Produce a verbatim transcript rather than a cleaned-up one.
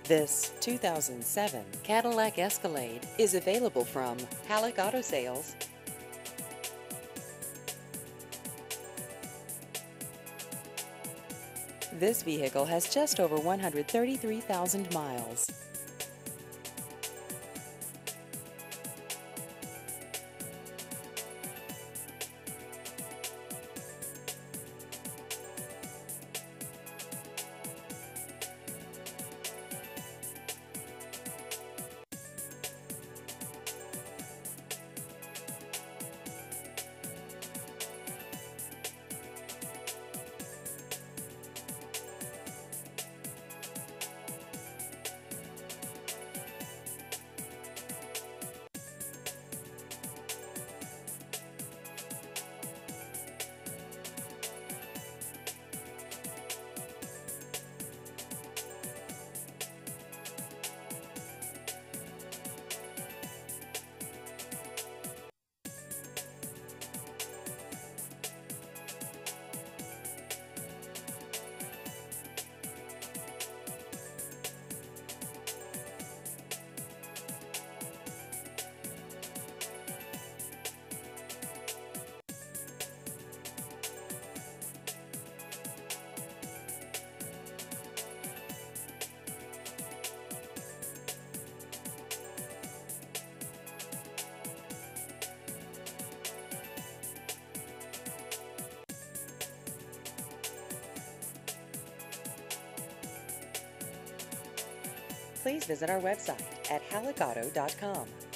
This two thousand seven Cadillac Escalade is available from Halleck Auto Sales. This vehicle has just over one hundred thirty-three thousand miles. Please visit our website at halleck auto dot com.